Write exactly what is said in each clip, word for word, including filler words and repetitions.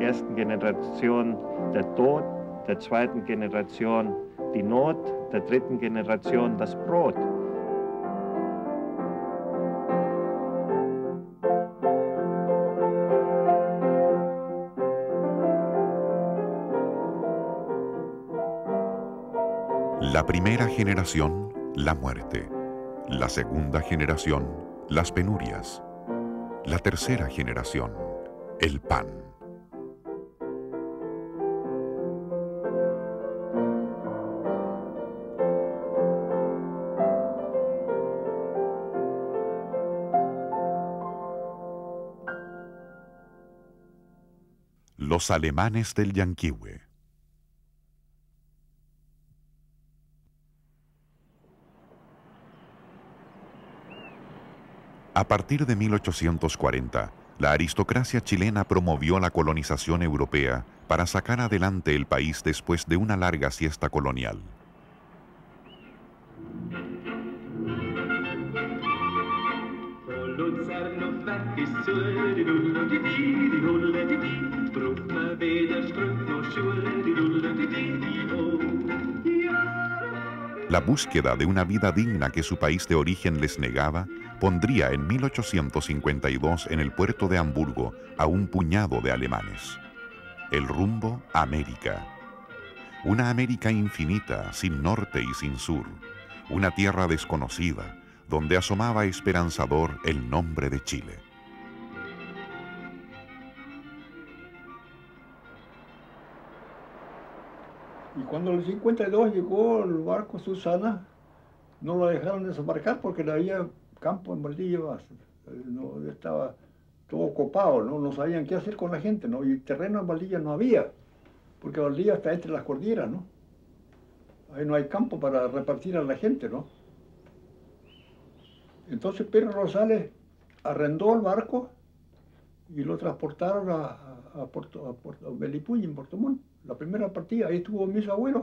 ersten Generation der Tod, der zweiten Generation die Not, der dritten Generation das Brot. La primera generación, la muerte. La segunda generación, las penurias. La tercera generación, el pan. Los alemanes del Llanquihue. A partir de mil ochocientos cuarenta, la aristocracia chilena promovió la colonización europea para sacar adelante el país después de una larga siesta colonial. La búsqueda de una vida digna que su país de origen les negaba pondría en mil ochocientos cincuenta y dos en el puerto de Hamburgo a un puñado de alemanes. El rumbo, América. Una América infinita, sin norte y sin sur. Una tierra desconocida, donde asomaba esperanzador el nombre de Chile. Y cuando en el cincuenta y dos llegó el barco Susana, no lo dejaron desembarcar porque no había campo en Valdivia, no, estaba todo copado, ¿no? No sabían qué hacer con la gente, ¿no? Y terreno en Valdivia no había, porque Valdivia está entre las cordilleras, ¿no? Ahí no hay campo para repartir a la gente, ¿no? Entonces Pedro Rosales arrendó el barco y lo transportaron a, a, Puerto, a, Puerto, a Melipulli, en Puerto Montt. La primera partida, ahí estuvo mis abuelos.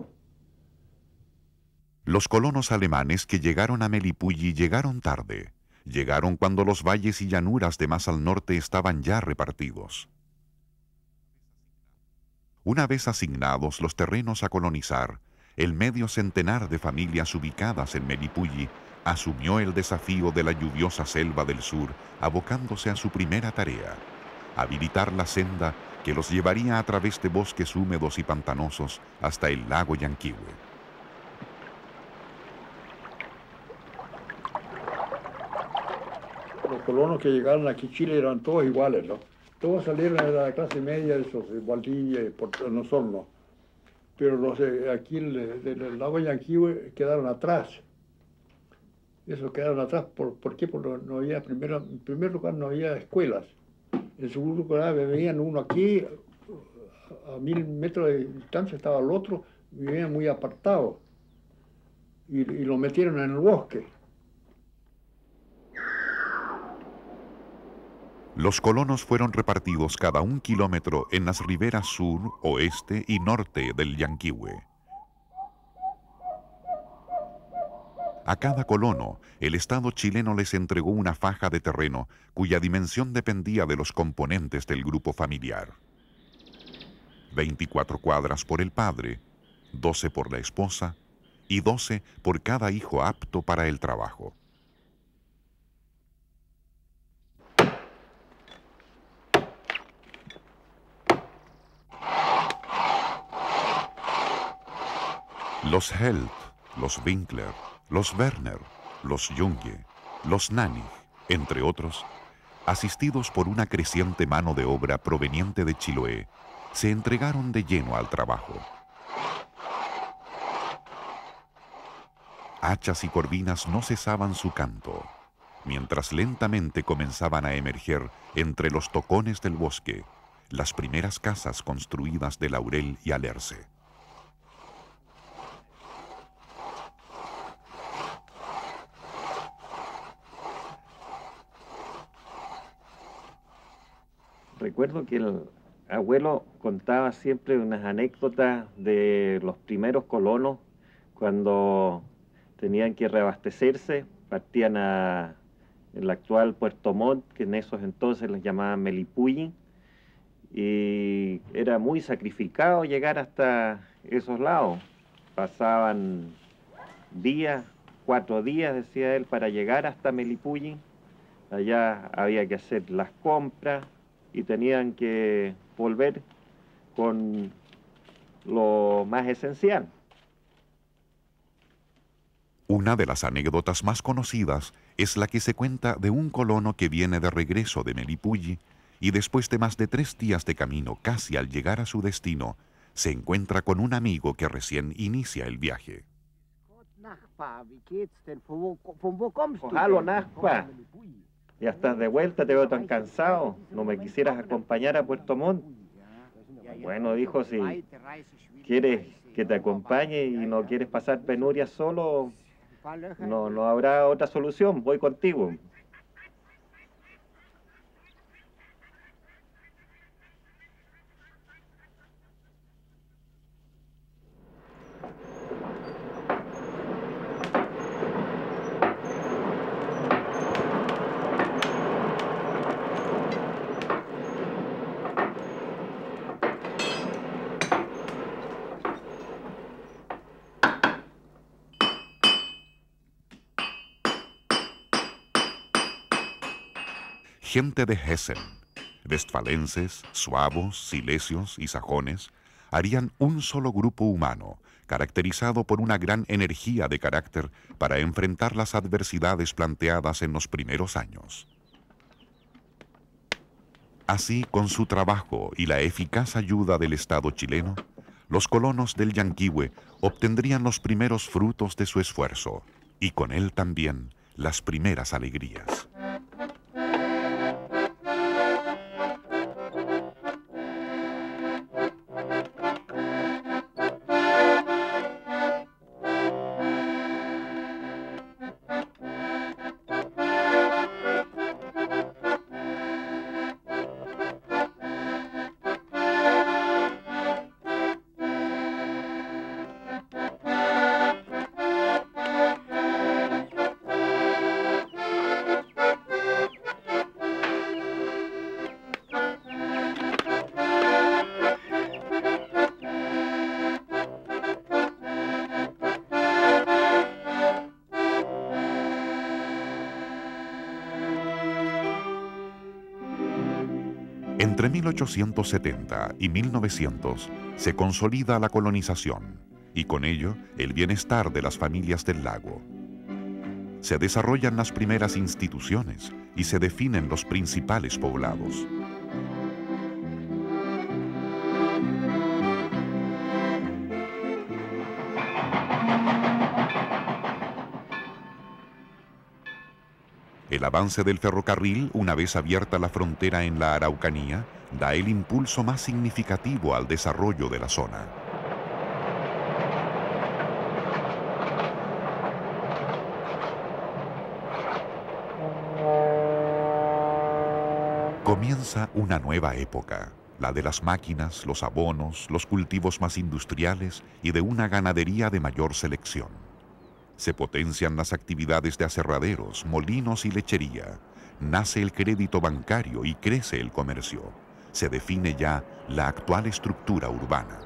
Los colonos alemanes que llegaron a Melipulli llegaron tarde. Llegaron cuando los valles y llanuras de más al norte estaban ya repartidos. Una vez asignados los terrenos a colonizar, el medio centenar de familias ubicadas en Melipulli asumió el desafío de la lluviosa selva del sur, abocándose a su primera tarea: habilitar la senda que los llevaría a través de bosques húmedos y pantanosos hasta el lago Llanquihue. Los colonos que llegaron aquí a Chile eran todos iguales, ¿no? Todos salieron de la clase media, de esos de Valdivia y Puerto Osorno. Pero los de aquí del, del lago Llanquihue quedaron atrás. Esos quedaron atrás. ¿Por, por qué? Porque no había, primero, en primer lugar, no había escuelas. En segundo lugar, venían uno aquí, a mil metros de distancia estaba el otro, vivían muy apartados. Y, y lo metieron en el bosque. Los colonos fueron repartidos cada un kilómetro en las riberas sur, oeste y norte del Llanquihue. A cada colono, el Estado chileno les entregó una faja de terreno cuya dimensión dependía de los componentes del grupo familiar. veinticuatro cuadras por el padre, doce por la esposa y doce por cada hijo apto para el trabajo. Los Held, los Winkler, los Werner, los Junge, los Nannig, entre otros, asistidos por una creciente mano de obra proveniente de Chiloé, se entregaron de lleno al trabajo. Hachas y corvinas no cesaban su canto, mientras lentamente comenzaban a emerger entre los tocones del bosque las primeras casas construidas de laurel y alerce. Recuerdo que el abuelo contaba siempre unas anécdotas de los primeros colonos cuando tenían que reabastecerse, partían a el actual Puerto Montt, que en esos entonces les llamaban Melipulli, y era muy sacrificado llegar hasta esos lados. Pasaban días, cuatro días, decía él, para llegar hasta Melipulli. Allá había que hacer las compras y tenían que volver con lo más esencial. Una de las anécdotas más conocidas es la que se cuenta de un colono que viene de regreso de Melipulli y después de más de tres días de camino, casi al llegar a su destino, se encuentra con un amigo que recién inicia el viaje. Ojalo, Naspa. Ya estás de vuelta, te veo tan cansado. ¿No me quisieras acompañar a Puerto Montt? Bueno, dijo, si quieres que te acompañe y no quieres pasar penurias solo, no, no habrá otra solución, voy contigo. Gente de Hessen, westfalenses, suavos, silesios y sajones, harían un solo grupo humano, caracterizado por una gran energía de carácter para enfrentar las adversidades planteadas en los primeros años. Así, con su trabajo y la eficaz ayuda del Estado chileno, los colonos del Llanquihue obtendrían los primeros frutos de su esfuerzo, y con él también las primeras alegrías. Entre mil ochocientos setenta y mil novecientos se consolida la colonización y con ello el bienestar de las familias del lago. Se desarrollan las primeras instituciones y se definen los principales poblados. El avance del ferrocarril, una vez abierta la frontera en la Araucanía, da el impulso más significativo al desarrollo de la zona. Comienza una nueva época, la de las máquinas, los abonos, los cultivos más industriales y de una ganadería de mayor selección. Se potencian las actividades de aserraderos, molinos y lechería. Nace el crédito bancario y crece el comercio. Se define ya la actual estructura urbana.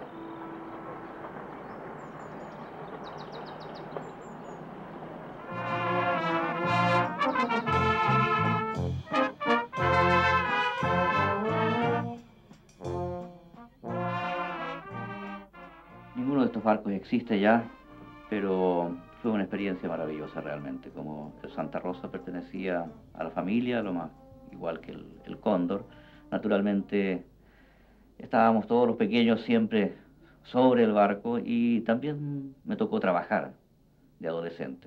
Ninguno de estos barcos existe ya, pero fue una experiencia maravillosa realmente. Como el Santa Rosa pertenecía a la familia, lo más igual que el, el Cóndor, naturalmente estábamos todos los pequeños siempre sobre el barco y también me tocó trabajar de adolescente.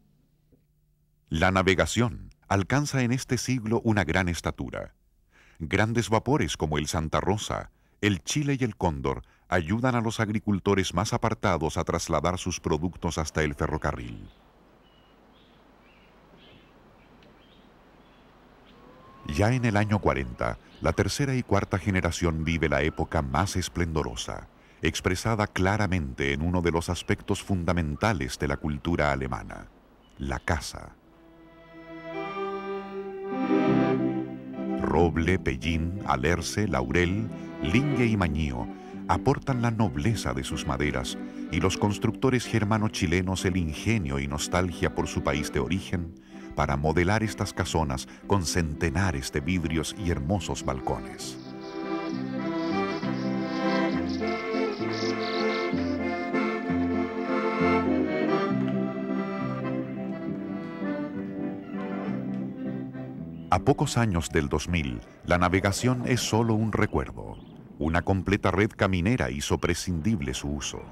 La navegación alcanza en este siglo una gran estatura. Grandes vapores como el Santa Rosa, el Chile y el Cóndor ayudan a los agricultores más apartados a trasladar sus productos hasta el ferrocarril. Ya en el año cuarenta, la tercera y cuarta generación vive la época más esplendorosa, expresada claramente en uno de los aspectos fundamentales de la cultura alemana, la casa. Roble, pellín, alerce, laurel, lingue y mañío aportan la nobleza de sus maderas y los constructores germano-chilenos el ingenio y nostalgia por su país de origen para modelar estas casonas con centenares de vidrios y hermosos balcones. A pocos años del dos mil, la navegación es solo un recuerdo. Una completa red caminera hizo prescindible su uso.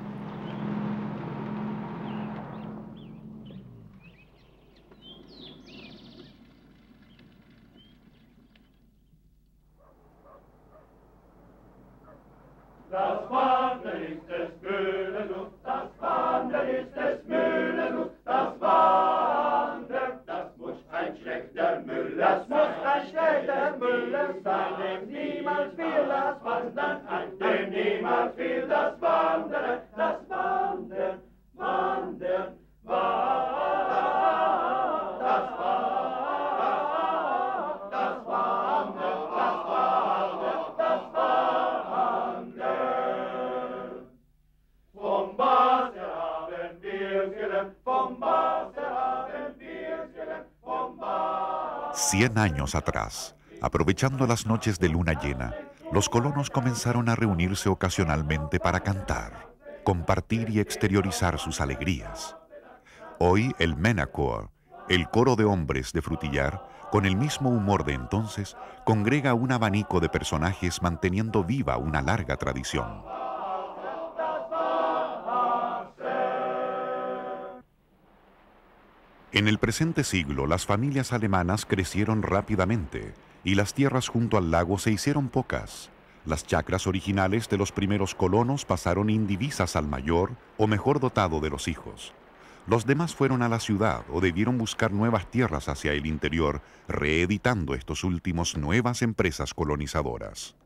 Das Wandern ist des Mühlen Lust, das Wandern ist des Mühlen Lust, das Wandern, das muss ein schlechter Müller, das muss ein schlechter Müller sein, dem niemals will das Wandern, dem niemals will das Wandern, das Wandern, Wandern, Wandern, das Wandern, das Wandern, das Wandern, das Wandern. Vom Wasser haben wir gelernt, vom Wasser haben wir gelernt, vom Wasser. Cien años atrás, aprovechando las noches de luna llena, los colonos comenzaron a reunirse ocasionalmente para cantar, compartir y exteriorizar sus alegrías. Hoy el Menacor, el coro de hombres de Frutillar, con el mismo humor de entonces, congrega un abanico de personajes manteniendo viva una larga tradición. En el presente siglo, las familias alemanas crecieron rápidamente y las tierras junto al lago se hicieron pocas. Las chacras originales de los primeros colonos pasaron indivisas al mayor o mejor dotado de los hijos. Los demás fueron a la ciudad o debieron buscar nuevas tierras hacia el interior, reeditando estos últimos nuevas empresas colonizadoras.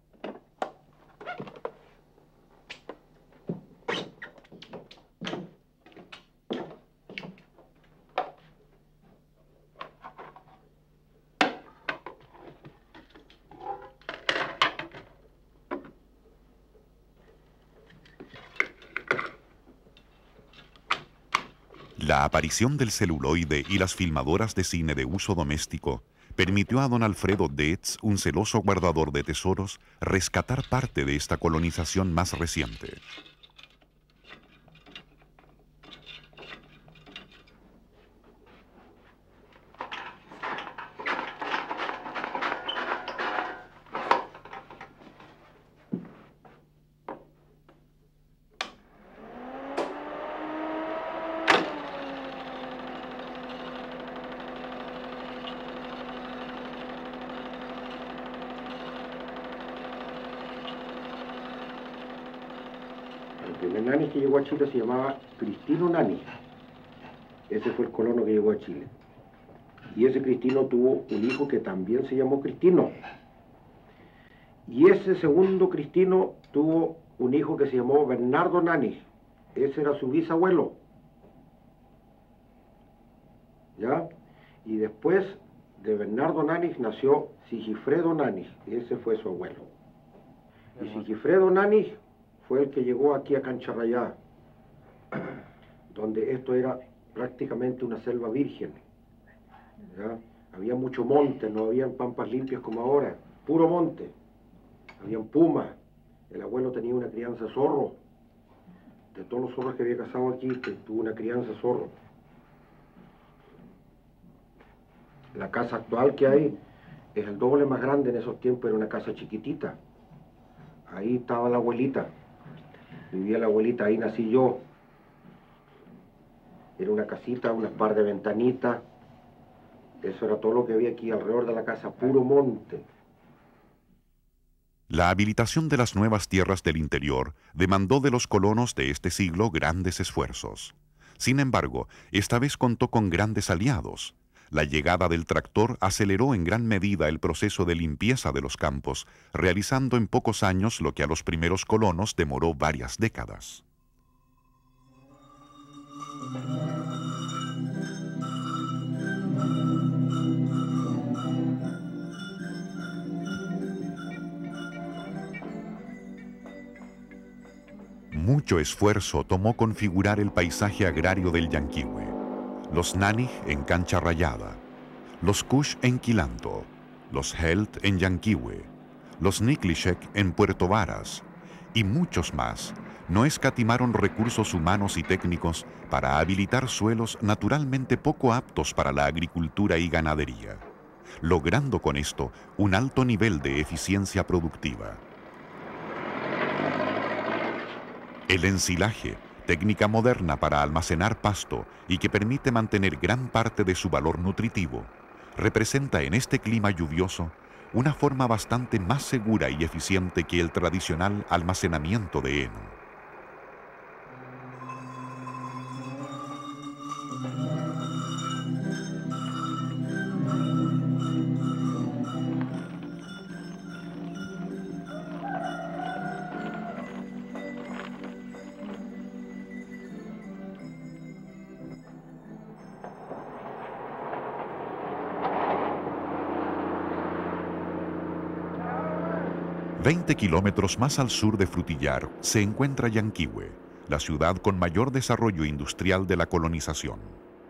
La aparición del celuloide y las filmadoras de cine de uso doméstico permitió a don Alfredo Detz, un celoso guardador de tesoros, rescatar parte de esta colonización más reciente. El primer nani que llegó a Chile se llamaba Cristino Nani. Ese fue el colono que llegó a Chile. Y ese Cristino tuvo un hijo que también se llamó Cristino. Y ese segundo Cristino tuvo un hijo que se llamó Bernardo Nani. Ese era su bisabuelo. ¿Ya? Y después de Bernardo Nani nació Sigifredo Nani. Ese fue su abuelo. Y Sigifredo Nani fue el que llegó aquí a Cancha Rayá, donde esto era prácticamente una selva virgen. ¿Ya? Había mucho monte, no habían pampas limpias como ahora, puro monte. Habían pumas, el abuelo tenía una crianza zorro. De todos los zorros que había cazado aquí, tuvo una crianza zorro. La casa actual que hay es el doble más grande. En esos tiempos era una casa chiquitita. Ahí estaba la abuelita. Vivía la abuelita, ahí nací yo. Era una casita, unas par de ventanitas. Eso era todo lo que había aquí alrededor de la casa, puro monte. La habilitación de las nuevas tierras del interior demandó de los colonos de este siglo grandes esfuerzos. Sin embargo, esta vez contó con grandes aliados. La llegada del tractor aceleró en gran medida el proceso de limpieza de los campos, realizando en pocos años lo que a los primeros colonos demoró varias décadas. Mucho esfuerzo tomó configurar el paisaje agrario del Llanquihue. Los Nanij en Cancha Rayada, los Kush en Quilanto, los Helt en Llanquihue, los Niklichek en Puerto Varas y muchos más no escatimaron recursos humanos y técnicos para habilitar suelos naturalmente poco aptos para la agricultura y ganadería, logrando con esto un alto nivel de eficiencia productiva. El ensilaje, técnica moderna para almacenar pasto y que permite mantener gran parte de su valor nutritivo, representa en este clima lluvioso una forma bastante más segura y eficiente que el tradicional almacenamiento de heno. veinte kilómetros más al sur de Frutillar se encuentra Llanquihue, la ciudad con mayor desarrollo industrial de la colonización.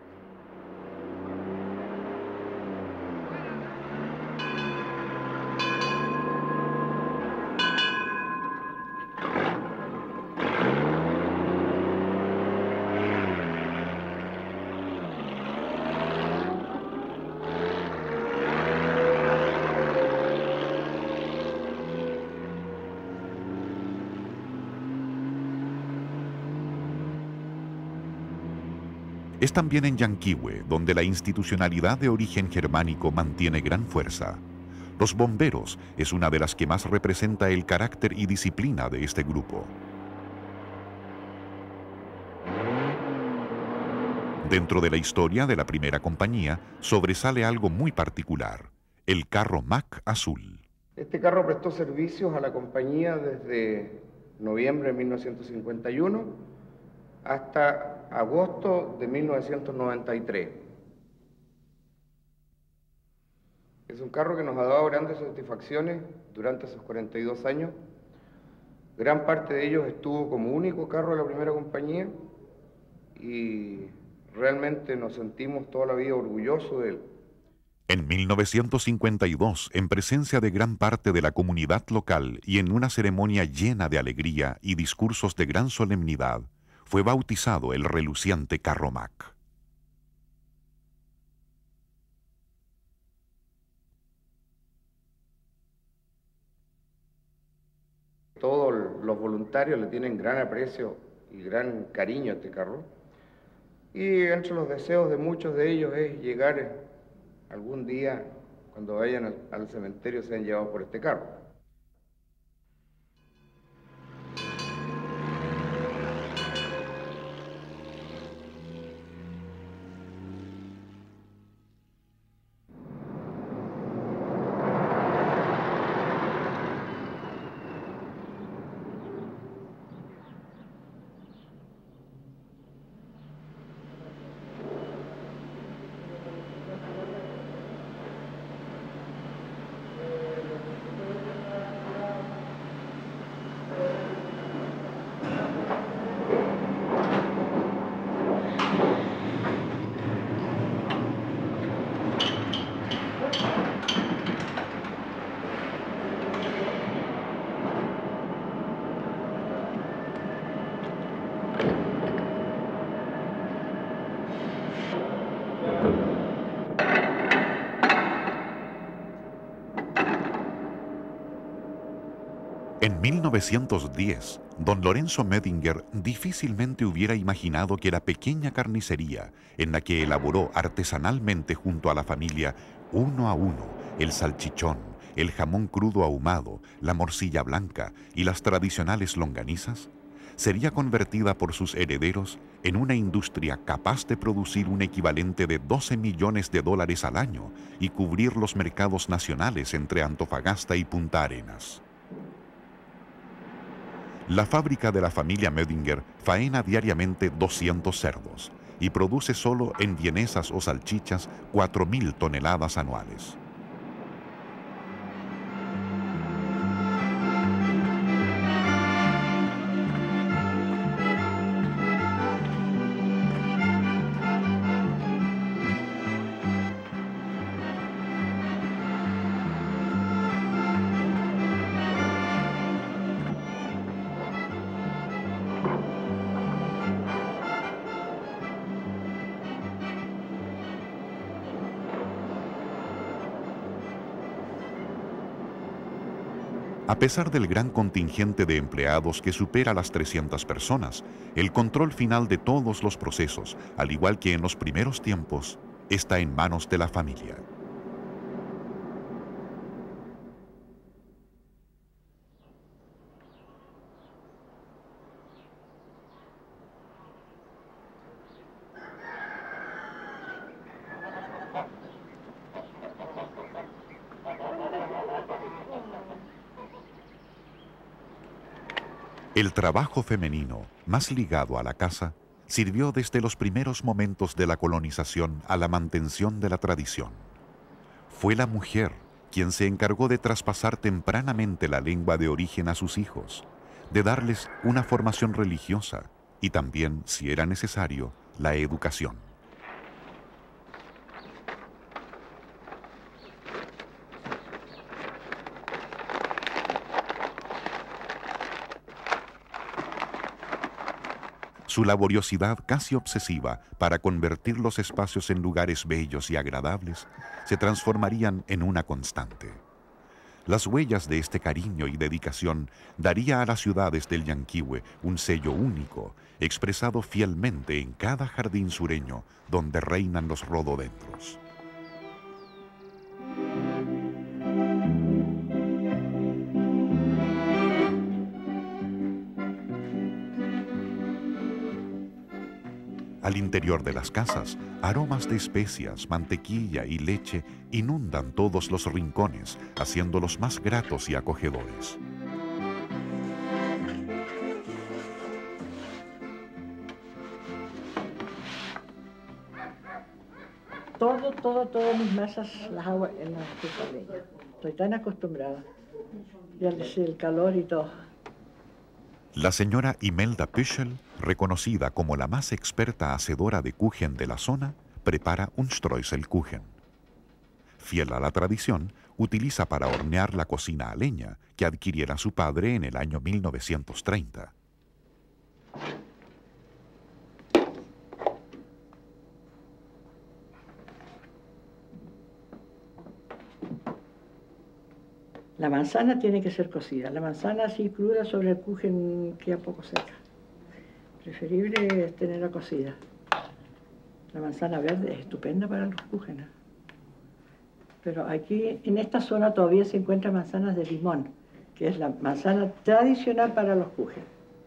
Es también en Llanquihue donde la institucionalidad de origen germánico mantiene gran fuerza. Los bomberos es una de las que más representa el carácter y disciplina de este grupo. Dentro de la historia de la primera compañía sobresale algo muy particular, el carro Mack azul. Este carro prestó servicios a la compañía desde noviembre de mil novecientos cincuenta y uno hasta agosto de mil novecientos noventa y tres. Es un carro que nos ha dado grandes satisfacciones durante esos cuarenta y dos años. Gran parte de ellos estuvo como único carro de la primera compañía y realmente nos sentimos toda la vida orgullosos de él. En mil novecientos cincuenta y dos, en presencia de gran parte de la comunidad local y en una ceremonia llena de alegría y discursos de gran solemnidad, fue bautizado el reluciente carro Mack. Todos los voluntarios le tienen gran aprecio y gran cariño a este carro. Y entre los deseos de muchos de ellos es llegar algún día, cuando vayan al, al cementerio, sean llevados por este carro. En mil novecientos diez, don Lorenzo Medinger difícilmente hubiera imaginado que la pequeña carnicería en la que elaboró artesanalmente junto a la familia uno a uno el salchichón, el jamón crudo ahumado, la morcilla blanca y las tradicionales longanizas, sería convertida por sus herederos en una industria capaz de producir un equivalente de doce millones de dólares al año y cubrir los mercados nacionales entre Antofagasta y Punta Arenas. La fábrica de la familia Medinger faena diariamente doscientos cerdos y produce solo en vienesas o salchichas cuatro mil toneladas anuales. A pesar del gran contingente de empleados que supera las trescientas personas, el control final de todos los procesos, al igual que en los primeros tiempos, está en manos de la familia. El trabajo femenino, más ligado a la casa, sirvió desde los primeros momentos de la colonización a la mantención de la tradición. Fue la mujer quien se encargó de traspasar tempranamente la lengua de origen a sus hijos, de darles una formación religiosa y también, si era necesario, la educación. Su laboriosidad casi obsesiva para convertir los espacios en lugares bellos y agradables se transformarían en una constante. Las huellas de este cariño y dedicación daría a las ciudades del Llanquihue un sello único, expresado fielmente en cada jardín sureño donde reinan los rododendros. Al interior de las casas, aromas de especias, mantequilla y leche inundan todos los rincones, haciéndolos más gratos y acogedores. Todo, todo, todas mis masas las hago en la estufa de leña. Estoy tan acostumbrada. Ya les sé el calor y todo. La señora Imelda Püschel, reconocida como la más experta hacedora de Kuchen de la zona, prepara un Streuselkuchen. Fiel a la tradición, utiliza para hornear la cocina a leña que adquiriera su padre en el año mil novecientos treinta. La manzana tiene que ser cocida. La manzana así cruda sobre el kuchen queda poco seca. Preferible es tenerla cocida. La manzana verde es estupenda para los kuchenes. Pero aquí, en esta zona, todavía se encuentran manzanas de limón, que es la manzana tradicional para los kuchenes.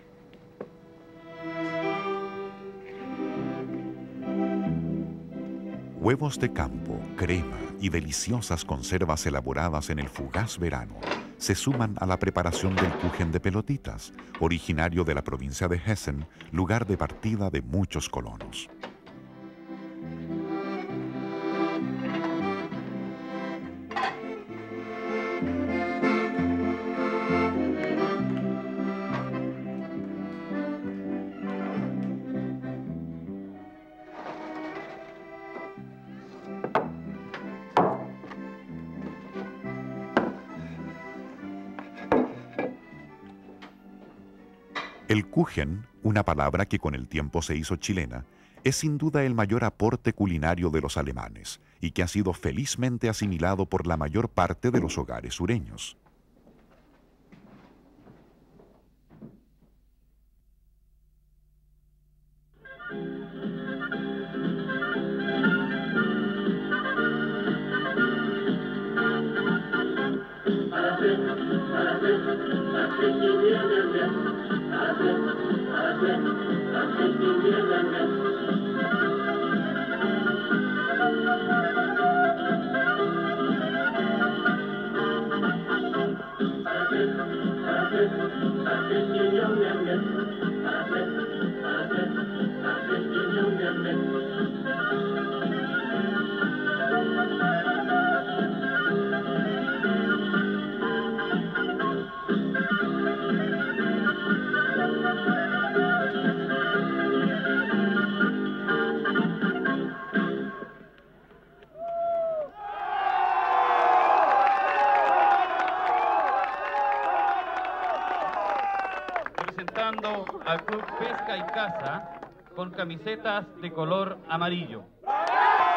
Huevos de campo, crema y deliciosas conservas elaboradas en el fugaz verano se suman a la preparación del kuchen de pelotitas, originario de la provincia de Hessen, lugar de partida de muchos colonos. El kuchen, una palabra que con el tiempo se hizo chilena, es sin duda el mayor aporte culinario de los alemanes y que ha sido felizmente asimilado por la mayor parte de los hogares sureños. Al Club Pesca y Caza con camisetas de color amarillo.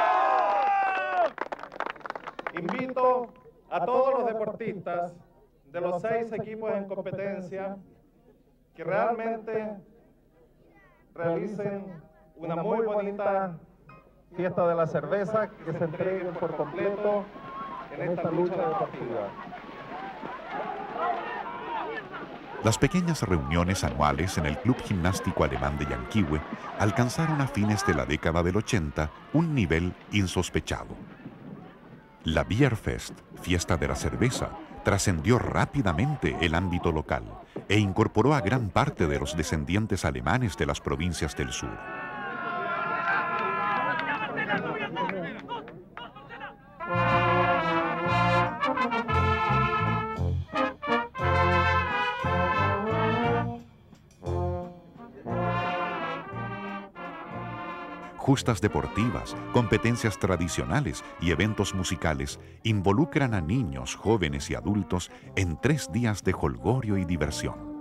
Invito a todos los deportistas de los seis equipos en competencia que realmente realicen una muy bonita fiesta de la cerveza, que se entreguen por completo en esta lucha deportiva. Las pequeñas reuniones anuales en el Club Gimnástico Alemán de Llanquihue alcanzaron a fines de la década del ochenta un nivel insospechado. La Bierfest, fiesta de la cerveza, trascendió rápidamente el ámbito local e incorporó a gran parte de los descendientes alemanes de las provincias del sur. Justas deportivas, competencias tradicionales y eventos musicales involucran a niños, jóvenes y adultos en tres días de jolgorio y diversión.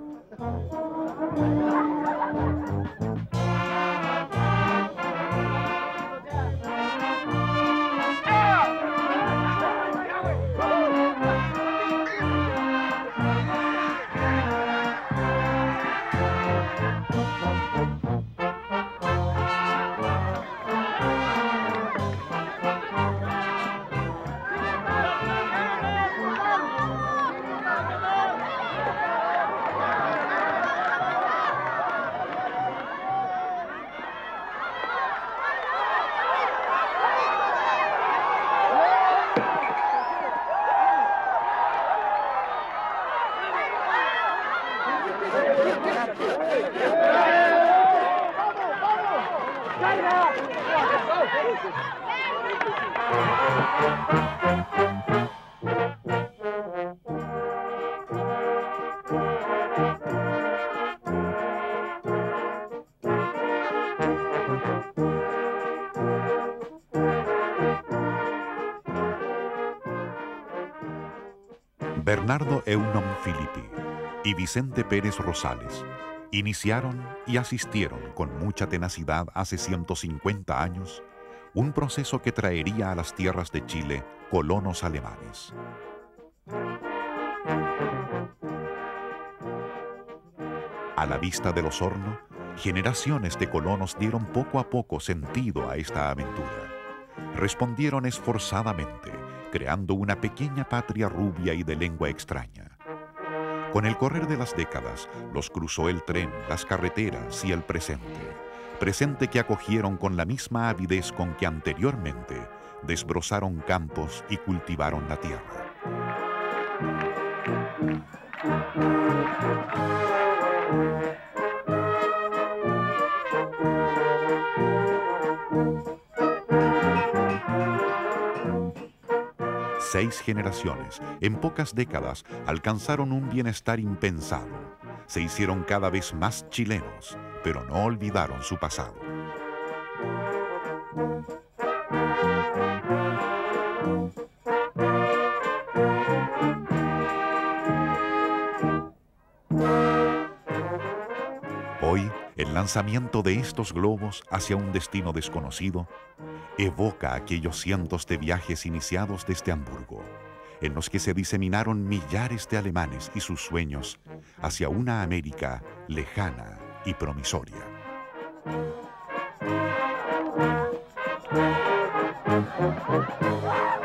Bernardo Eunom Filippi y Vicente Pérez Rosales iniciaron y asistieron con mucha tenacidad hace ciento cincuenta años un proceso que traería a las tierras de Chile colonos alemanes. A la vista de Osorno, generaciones de colonos dieron poco a poco sentido a esta aventura. Respondieron esforzadamente, creando una pequeña patria rubia y de lengua extraña. Con el correr de las décadas, los cruzó el tren, las carreteras y el presente. Presente que acogieron con la misma avidez con que anteriormente desbrozaron campos y cultivaron la tierra. Seis generaciones, en pocas décadas, alcanzaron un bienestar impensado. Se hicieron cada vez más chilenos, pero no olvidaron su pasado. Hoy, el lanzamiento de estos globos hacia un destino desconocido evoca aquellos cientos de viajes iniciados desde Hamburgo, en los que se diseminaron millares de alemanes y sus sueños hacia una América lejana y promisoria. Thank you.